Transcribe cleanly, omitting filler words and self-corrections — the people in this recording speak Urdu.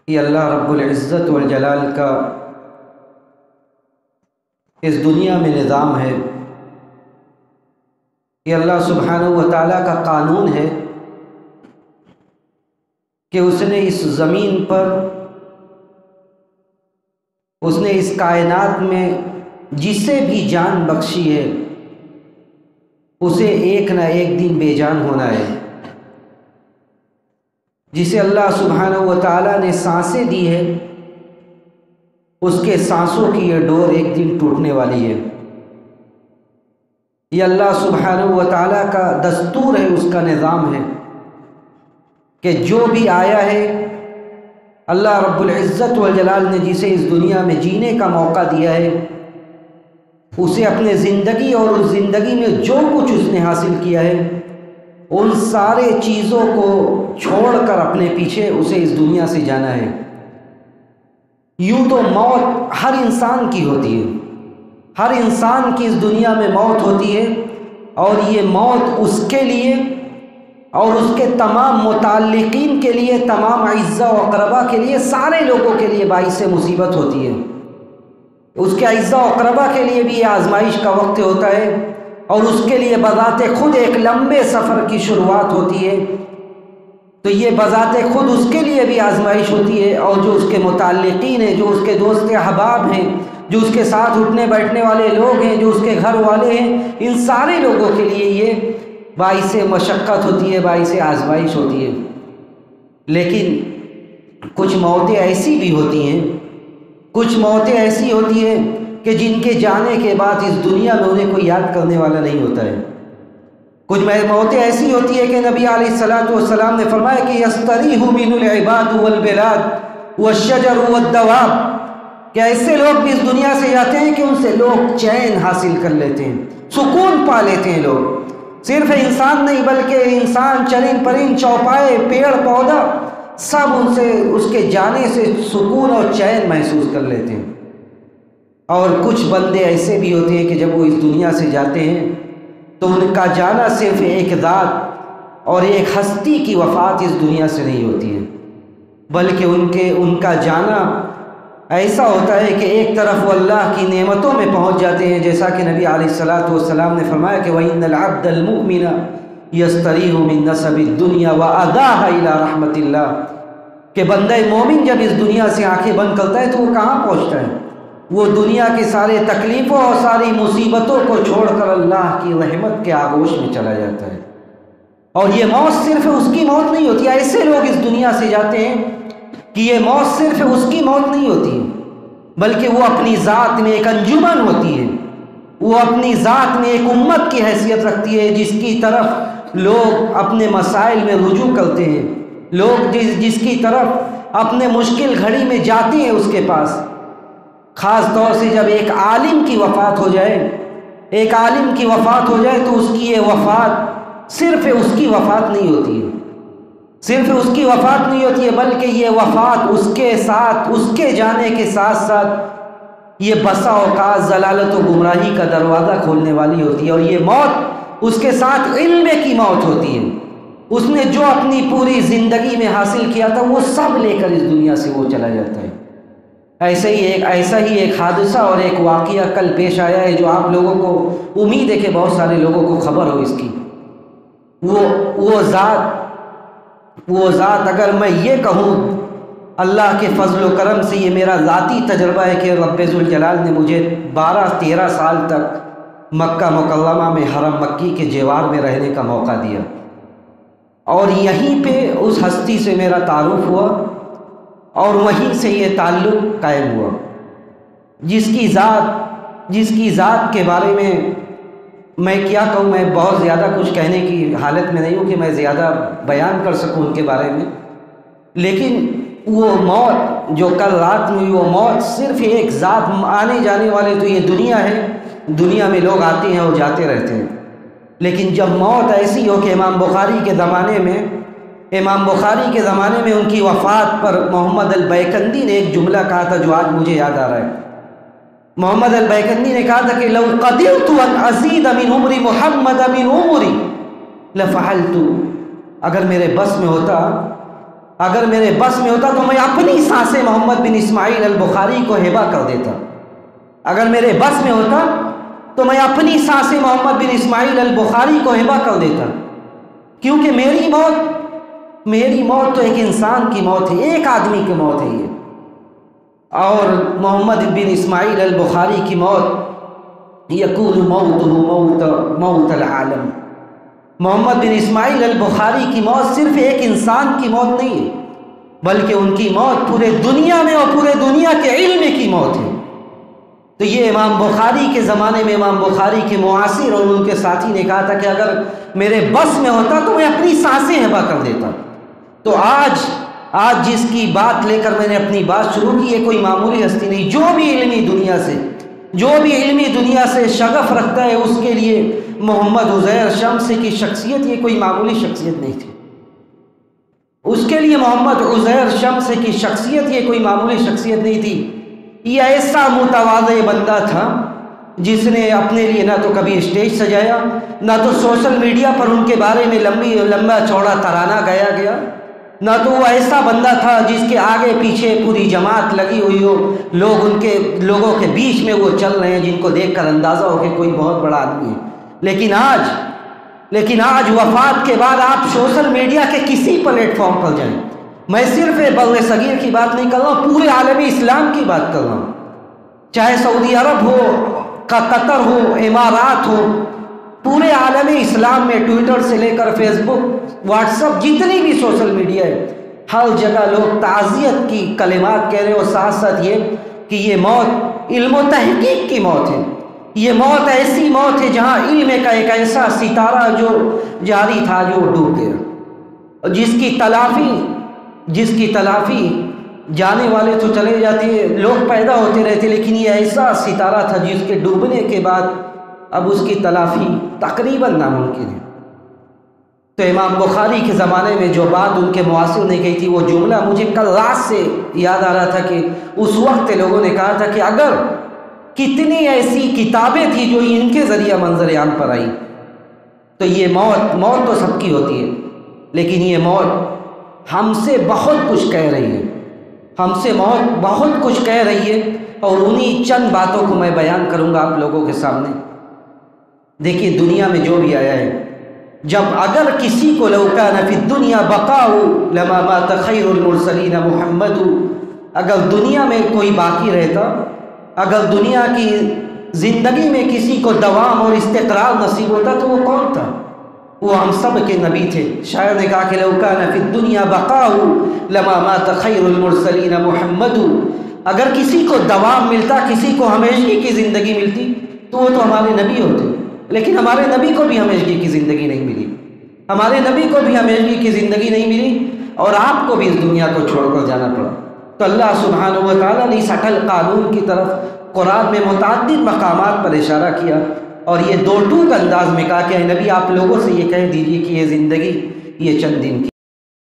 یہ اللہ رب العزت والجلال کا اس دنیا میں نظام ہے، یہ اللہ سبحانہ و تعالیٰ کا قانون ہے کہ اس نے اس زمین پر، اس نے اس کائنات میں جسے بھی جان بخشی ہے اسے ایک نہ ایک دن بے جان ہونا ہے۔ جسے اللہ سبحانہ و تعالیٰ نے سانسیں دی ہے اس کے سانسوں کی یہ ڈور ایک دن ٹوٹنے والی ہے۔ یہ اللہ سبحانہ و تعالیٰ کا دستور ہے، اس کا نظام ہے کہ جو بھی آیا ہے اللہ رب العزت والجلال نے جسے اس دنیا میں جینے کا موقع دیا ہے اسے اپنے زندگی اور اس زندگی میں جو کچھ اس نے حاصل کیا ہے ان سارے چیزوں کو چھوڑ کر اپنے پیچھے اسے اس دنیا سے جانا ہے۔ یوں تو موت ہر انسان کی ہوتی ہے، ہر انسان کی اس دنیا میں موت ہوتی ہے، اور یہ موت اس کے لیے اور اس کے تمام متعلقین کے لیے، تمام اعزاء و اقربا کے لیے، سارے لوگوں کے لیے باعث مصیبت ہوتی ہے۔ اس کے اعزاء و اقربا کے لیے بھی یہ آزمائش کا وقت ہوتا ہے، اور اس کے لیے بذات خود ایک لمبے سفر کی شروعات ہوتی ہے، تو یہ بذات خود اس کے لیے بھی آزمائش ہوتی ہے، اور جو اس کے متعلقین ہیں، جو اس کے دوست احباب ہیں، جو اس کے ساتھ اٹھنے بیٹھنے والے لوگ ہیں، جو اس کے گھر والے ہیں، ان سارے لوگوں کے لیے یہ باعث مشقت ہوتی ہے، باعث آزمائش ہوتی ہے۔ لیکن کچھ موتیں ایسی بھی ہوتی ہیں، کچھ موتیں ایسی ہوتی ہیں کہ جن کے جانے کے بعد اس دنیا میں انہیں کوئی یاد کرنے والا نہیں ہوتا ہے۔ کچھ موتیں ایسی ہوتی ہے کہ نبی علیہ الصلوۃ والسلام نے فرمایا کہ یستریح من العباد والبلاد والشجر والدواب، کہ ایسے لوگ بھی اس دنیا سے جاتے ہیں کہ ان سے لوگ چین حاصل کر لیتے ہیں، سکون پا لیتے ہیں۔ لوگ صرف انسان نہیں بلکہ انسان، چرند پرند، چوپائے، پیڑ پودا، سب ان سے، اس کے جانے سے سکون اور چین محسوس کر لیتے ہیں۔ اور کچھ بندے ایسے بھی ہوتے ہیں کہ جب وہ اس دنیا سے جاتے ہیں تو ان کا جانا صرف ایک ذات اور ایک ہستی کی وفات اس دنیا سے نہیں ہوتی ہے، بلکہ ان کا جانا ایسا ہوتا ہے کہ ایک طرف وہ اللہ کی نعمتوں میں پہنچ جاتے ہیں، جیسا کہ نبی علیہ الصلوۃ والسلام نے فرمایا کہ وَإِنَّ الْعَبْدَ الْمُؤْمِنَ يَسْتَرِيحُ مِن نَصَبِ الدُّنْيَا وَأَدَاهَا إِلَى رَحْمَةِ اللَّهِ، کہ بندہ مومن جب اس دنیا سے آنکھیں بند کرتا ہے تو وہ کہاں پہنچتا ہے؟ وہ دنیا کے سارے تکلیفوں اور ساری مصیبتوں کو چھوڑ کر اللہ کی رحمت کے آغوش میں چلا جاتا ہے۔ اور یہ موت صرف اس کی موت نہیں ہوتی، ایسے لوگ اس دنیا سے جاتے ہیں کہ یہ موت صرف اس کی موت نہیں ہوتی، بلکہ وہ اپنی ذات میں ایک انجمن ہوتی ہے، وہ اپنی ذات میں ایک امت کی حیثیت رکھتی ہے جس کی طرف لوگ اپنے مسائل میں رجوع کرتے ہیں، لوگ جس کی طرف اپنے مشکل گھڑی میں جاتے ہیں اس کے پاس۔ خاص طور سے جب ایک عالم کی وفات ہو جائے، ایک عالم کی وفات ہو جائے تو اس کی یہ وفات صرف اس کی وفات نہیں ہوتی ہے، صرف اس کی وفات نہیں ہوتی ہے، بلکہ یہ وفات اس کے ساتھ، اس کے جانے کے ساتھ ساتھ یہ بسا اوقات ضلالت و گمراہی کا دروازہ کھولنے والی ہوتی ہے، اور یہ موت اس کے ساتھ علم کی موت ہوتی ہے۔ اس نے جو اپنی پوری زندگی میں حاصل کیا تھا وہ سب لے کر اس دنیا سے وہ چلا جاتا ہے۔ ایسا ہی ایک حادثہ اور ایک واقعہ کل پیش آیا ہے جو آپ لوگوں کو امید ہے کہ بہت سارے لوگوں کو خبر ہو اس کی۔ وہ ذات اگر میں یہ کہوں، اللہ کے فضل و کرم سے یہ میرا ذاتی تجربہ ہے کہ رب ذوالجلال نے مجھے 12-13 سال تک مکہ مکرمہ میں حرم مکی کے جوار میں رہنے کا موقع دیا، اور یہیں پہ اس ہستی سے میرا تعارف ہوا اور وہیں سے یہ تعلق قائم ہوا، جس کی ذات کے بارے میں کیا کہوں، میں بہت زیادہ کچھ کہنے کی حالت میں نہیں ہوں کہ میں زیادہ بیان کر سکوں ان کے بارے میں، لیکن وہ موت جو کل رات میں، وہ موت صرف ایک ذات، آنے جانے والے تو یہ دنیا ہے، دنیا میں لوگ آتے ہیں اور جاتے رہتے ہیں، لیکن جب موت ایسی ہو کہ امام بخاری کے زمانے میں ان کی وفات پر محمد البیکندی نے ایک جملہ کہا تھا جو آج مجھے یاد آ رہا ہے۔ محمد البیکندی نے کہا تھا کہ لو قدرت ان ازید من عمر محمد من عمری لفعلت، اگر میرے بس میں ہوتا، اگر میرے بس میں ہوتا تو میں اپنی سانسیں محمد بن اسماعیل البخاری کو ہبہ کر دیتا. اگر میرے بس میں ہوتا تو میں اپنی سانسیں محمد بن اسماعیل البخاری کو ہبہ کر دیتا. کیونکہ میری موت تو ایک انسان کی موت ہے، ایک آدمی کی موت ہے یہ. اور محمد بن اسماعیل البخاری کی موت یکون موتہ موت العالم. محمد بن اسماعیل البخاری کی موت صرف ایک انسان کی موت نہیں ہے، بلکہ ان کی موت پورے دنیا میں اور پورے دنیا کے علم کی موت ہے. تو یہ امام بخاری کے زمانے میں امام بخاری کے معاصر اور ان کے ساتھی نے کہا تھا کہ اگر میرے بس میں ہوتا تو میں اپنی سانسیں ہبہ کر دیتا. تو آج جس کی بات لے کر میں نے اپنی بات شروع کی، یہ کوئی معمولی ہستی نہیں. جو بھی علمی دنیا سے شغف رکھتا ہے اس کے لیے محمد عزیر شمسی کی شخصیت یہ کوئی معمولی شخصیت نہیں تھی. اس کے لیے محمد عزیر شمسی کی شخصیت یہ کوئی معمولی شخصیت نہیں تھی. یہ ایسا متواضع بندہ تھا جس نے اپنے لیے نہ تو کبھی اسٹیج سجایا، نہ تو سوشل میڈیا پر ان کے بارے میں لمبا چوڑا ترانہ گایا گیا، نہ تو وہ ایسا بندہ تھا جس کے آگے پیچھے پوری جماعت لگی ہوئی ہو، لوگوں کے بیچ میں وہ چل رہے ہیں جن کو دیکھ کر اندازہ ہو کہ کوئی بہت بڑا آدمی ہے. لیکن آج وفات کے بعد آپ سوشل میڈیا کے کسی پلیٹ فارم پر جائیں، میں صرف بر صغیر کی بات نہیں کر رہا ہوں، پورے عالم اسلام کی بات کر رہا ہوں. چاہے سعودی عرب ہو، قطر ہو، امارات ہو، پورے عالم اسلام میں ٹویٹر سے لے کر فیس بک، واٹس ایپ، جتنی بھی سوشل میڈیا ہے، ہر جگہ لوگ تعزیت کی کلمات کہہ رہے ہیں. اور ساتھ ساتھ یہ کہ یہ موت علم و تحقیق کی موت ہے. یہ موت ایسی موت ہے جہاں علم کا ایک ایسا ستارہ جو جاری تھا جو ڈوب گیا، اور جس کی تلافی جانے والے تو چلے جاتے ہیں، لوگ پیدا ہوتے رہتے، لیکن یہ ایسا ستارہ تھا جس کے ڈوبنے کے بعد اب اس کی تلافی تقریباً ناممکن ہے. تو امام بخاری کے زمانے میں جو بات ان کے معاصر نے کہی تھی، وہ جملہ مجھے کل رات سے یاد آ رہا تھا کہ اس وقت لوگوں نے کہا تھا کہ اگر کتنی ایسی کتابیں تھیں جو ان کے ذریعہ منظر عام پر آئی، تو یہ موت تو سب کی ہوتی ہے، لیکن یہ موت ہم سے بہت کچھ کہہ رہی ہے. موت بہت کچھ کہہ رہی ہے، اور انہی چند باتوں کو میں بیان کروں گا آپ لوگوں کے سامنے. دیکھیے دنیا میں جو بھی آیا ہے، جب اگر کسی کو لو کان فی الدنیا بقاء لما مات خیر المرسلین محمد، اگر دنیا میں کوئی باقی رہتا، اگر دنیا کی زندگی میں کسی کو دوام اور استقرار نصیب ہوتا تو وہ کون تھا؟ وہ ہم سب کے نبی تھے. شاعر نے کہا کہ لو کان فی الدنیا بقاء لما مات خیر المرسلین محمد، اگر کسی کو دوام ملتا، کسی کو ہمیشگی کی زندگی ملتی تو وہ تو ہمارے نبی ہوتے. لیکن ہمارے نبی کو بھی ہمیشگی کی زندگی نہیں ملی، ہمارے نبی کو بھی ہمیشگی کی زندگی نہیں ملی، اور آپ کو بھی اس دنیا کو چھوڑ کر جانا پڑا. تو اللہ سبحانہ و تعالیٰ نے اس اٹل قانون کی طرف قرآن میں متعدد مقامات پر اشارہ کیا، اور یہ دو ٹوک انداز میں کہا کہ اے نبی آپ لوگوں سے یہ کہہ دیجیے کہ یہ زندگی یہ چند دن کی